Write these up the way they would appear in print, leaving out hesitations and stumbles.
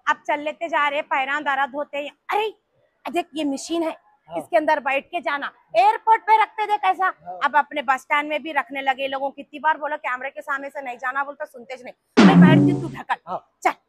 अब चल लेते जा रहे, पैरा दर्द होते। अरे देख ये मशीन है, इसके अंदर बैठ के जाना। एयरपोर्ट पे रखते थे कैसा, अब अपने बस स्टैंड में भी रखने लगे। लोगों कितनी बार बोलो कैमरे के सामने से नहीं जाना, बोलते सुनते नहीं। मैं बैठती, तू ढकल,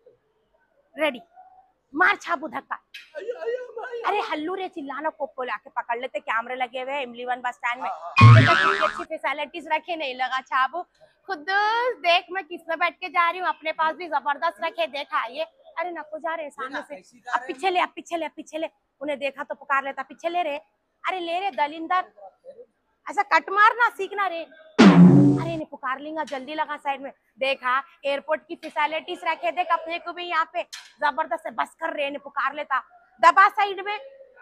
चल रेडी, मार छापू धक्का। अरे हल्लू रे, चिल्लाना, कोप्पो लाके पकड़ लेते, कैमरे लगे हुए इमली 1 बस स्टैंड में। अच्छी फैसिलिटीज रखे, नहीं लगा छापू। खुद देख मैं किसमें बैठ के जा रही हूँ, अपने पास भी जबरदस्त रखे, देखा ये। अरे नको जा रहे सामने से, अब पीछे ले, अब पीछे ले, अब पीछे ले। उन्हें देखा तो पुकार लेता, पीछे ले रे। अरे ले रे दलिंदर, ऐसा कट मारना सीखना रे। अरे इन्हें पुकार लेंगा, जल्दी लगा साइड में। देखा एयरपोर्ट की फैसिलिटीज रखे, देख अपने को भी यहाँ पे जबरदस्त से बस कर रहे, पुकार लेता, दबा साइड में।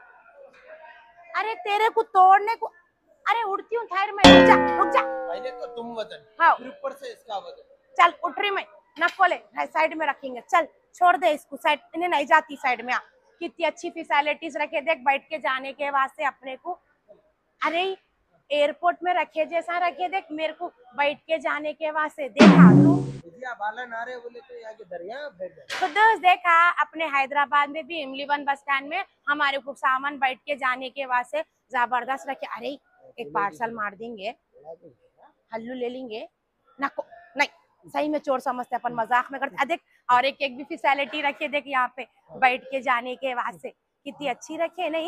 अरे तेरे को तोड़ने को, अरे उड़ती हूँ थायर में, रुक जा रुक जा। पहले तो तुम वजन, हाँ फिर ऊपर से इसका वजन। चल उठ रही मैं, नको ले, साइड में रखेंगे, चल छोड़ दे इसको साइड, इन्हें नहीं जाती साइड में। कितनी अच्छी फैसिलिटीज रखे, देख बैठ के जाने के वास्ते अपने को। अरे एयरपोर्ट में रखे जैसा रखे, देख मेरे को बैठ के जाने के वास्ते। देखा तू बालन आ रहे बोले तो यहाँ के दरिया खुद देखा, अपने हैदराबाद में भी इमली 1 बस स्टैंड में हमारे को सामान बैठ के जाने के वास्ते जबरदस्त रखे। अरे एक पार्सल मार देंगे, हल्लू ले लेंगे, नको नहीं, सही में चोर समझते, अपन मजाक में करते। देख और एक भी फैसिलिटी रखी, देख यहाँ पे बैठ के जाने के वास्ते कितनी अच्छी रखे। नहीं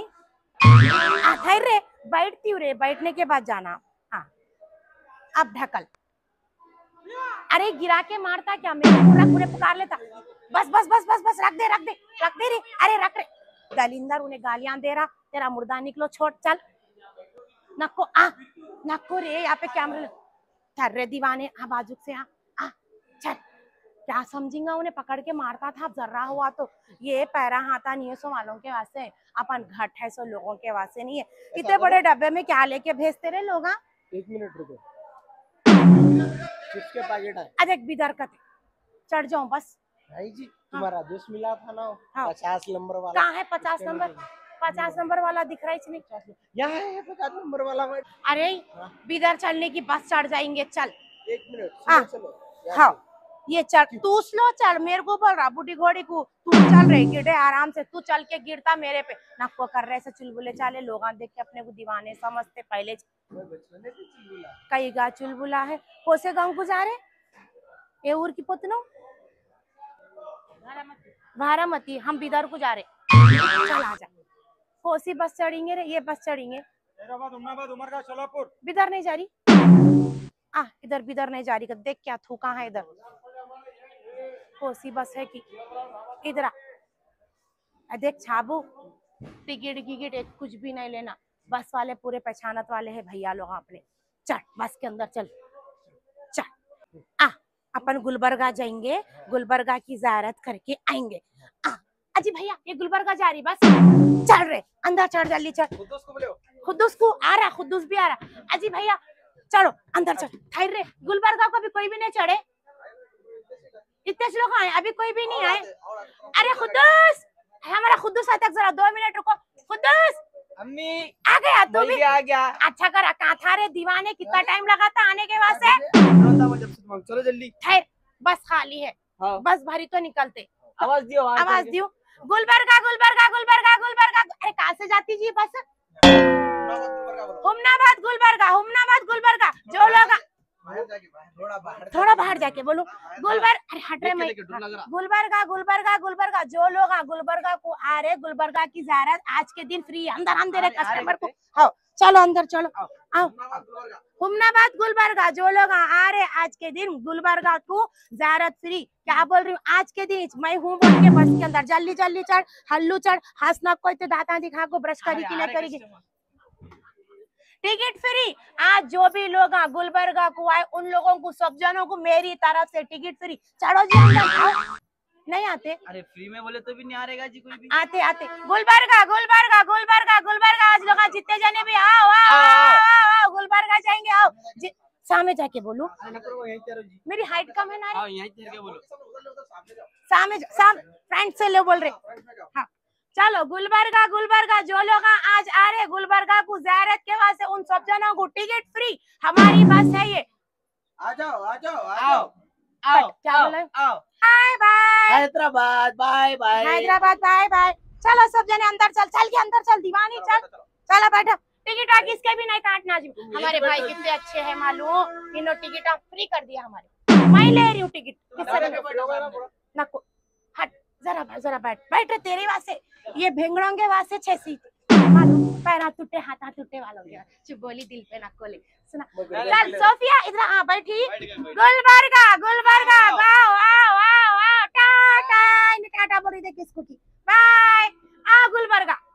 रे, बैठती हूँ रे, बैठने के बाद जाना। हाँ अब ढकल, अरे गिरा के मारता क्या, मेरे को रख, उन्हें पुकार लेता। बस बस बस बस बस, रख दे रख दे रख दे रे, अरे रख रे दलिंदर, उन्हें गालियां दे रहा, तेरा मुर्दा निकलो, छोड़ चल। नको आ, नको रे, यहाँ पे कैमरे ठर रे दीवाने, आ बाजू से आ चल। क्या समझेंगा, उन्हें पकड़ के मारता था, अब जर्रा हुआ तो ये पैरा हाथा नहीं है सो वालों के वास्ते, अपन घट है सो लोगों के वास्ते नहीं है। इतने बड़े डब्बे में क्या लेके भेजते रहे लोग। 1 मिनट रुको, चिप्स के पैकेट है। अरे बिदर कते चढ़ जाऊं बस। भाई जी तुम्हारा जूस मिला था ना, हाँ। 50 नंबर वाला। कहाँ है 50 नंबर? 50 नंबर वाला दिख रहा है नहीं, यहाँ है 50 नंबर वाला। अरे बिदर चलने की बस चढ़ जाएंगे, चल 1 मिनट चलो। हाँ ये चल, तू स्लो चल, मेरे को बोल रहा बूढ़ी घोड़ी को, तू चल रहे गिरे आराम से, तू चल के गिरता मेरे पे, नको कर रहे ऐसे चुलबुले चाले। लोग देख के अपने को दीवाने समझते, पहले कई गा चुलबुला है। कोसे गाँव को जा रहे, ये उर की पोतनो बारामती, हम बिदर को जा रहे, चल आ जा। कोसी बस चढ़ेंगे रे, ये बस चढ़ेंगे, बिदर नहीं जा रही। इधर बिदर नहीं जा रही, देख क्या थूका है इधर, कोसी बस है कि इधर आ। देख छाबू, टिकट गिकट एक कुछ भी नहीं लेना, बस वाले पूरे पहचानत वाले है भैया लोग अपने। चल बस के अंदर चल, चल अपन गुलबर्गा जाएंगे, गुलबर्गा की ज़ियारत करके आएंगे। अजी भैया ये गुलबर्गा जा रही बस, चल रहे अंदर, चढ़ जल्दी चल। खुद्दूस को आ रहा, खुद्दूस भी आ रहा। अजी भैया चढ़ो अंदर, चल ठहर रे, गुलबर्गा को भी कोई भी नहीं चढ़े, इतने लोग आए अभी कोई भी नहीं आए। अरे खुद्दूस, हमारा खुद्दूस आता, जरा 2 मिनट रुको। खुद्दूस अम्मी आ गया, तू भी आ गया। अच्छा करा, कहाँ था रे दीवाने, कितना टाइम लगा था आने के वास्ते। चलो जल्दी, ठहर बस खाली है। हाँ। बस भरी तो निकलते, आवाज दियो, आवाज दियो। गुलबर्गा गुलबर्गा गुलबर्गा गुलबर्गा। अरे कहाँ से जाती जी बस? हुमनाबाद गुलबर्गा, हुमनाबाद गुलबर्गा। जो लोग थोड़ा बाहर जाके बोलो गुलबर्गा, अरे हट रहे मैं, गुलबर्गा गुलबर्गा गुलबर्गा। जो लोग गुलबर्गा को आ रहे, गुलबर्गा की ज़ियारत आज के दिन फ्री, अंदर हम दे रहे कस्टमर को। आओ चलो अंदर चलो, आओ हुमनाबाद गुलबर्गा। जो लोग आ रहे आज के दिन गुलबर्गा को ज़ियारत फ्री, क्या बोल रही हूँ, आज के दिन मैं हूँ बोल के बस के अंदर जल्दी जल्दी चढ़, हल्लू चढ़, हंसना कोई तो दांता दिखा को ब्रश करी के लिए करेगी, टिकट फ्री। आज जो भी लोग गुलबर्गा को आए उन लोगों को, सब जनों को मेरी तरफ से टिकट फ्री। चढ़ो जी अंदर, आओ। नहीं आते? अरे फ्री में बोले तो भी नहीं आ रहेगा जी कोई भी। आते आते, गुलबर्गा गुलबर्गा गुलबर्गा गुलबर्गा। आज लोग जितने जने भी आओ आओ आओ, गुलबर्गा जाएंगे, आओ। सामने जाके बोलू, मेरी हाइट कम है ना, सामने फ्रेंड से लो बोल रहे। हाँ चलो गुलबर्गा गुलबर्गा। जो लोग आज आ रहे गुलबर्गा को ज़ियारत के वास्ते, उन सब जनों को टिकट फ्री, हमारी बस है ये। आ जाओ आ जाओ आ जाओ। आओ क्या आओ बोला? आओ bye bye Hyderabad bye bye Hyderabad bye bye. चलो सब जने अंदर चल, चल के अंदर चल, दीवानी चल, चलो बैठो। टिकट आ किसके भी नहीं काटना जी। हमारे भाई कितने अच्छे हैं मालूम, इन्होंने टिकट फ्री कर दिया हमारे। मैं ले रही हूँ टिकट, किससे भी नको। हट, जरा बैठ बैठ, तेरे वास्ते ये भेंगड़ोंगे वास्ते 6 सीट मालूम, पैरा टूटे हाथा टूटे वालों के चुप बोली दिल पे ना कोले। सुना चल सोफिया इधर आ बैठी। गुलबर्गा गुलबर्गा आओ आओ आओ आओ, टाटा टाटा बोली दे किसको की बाय। आ गुलबर्गा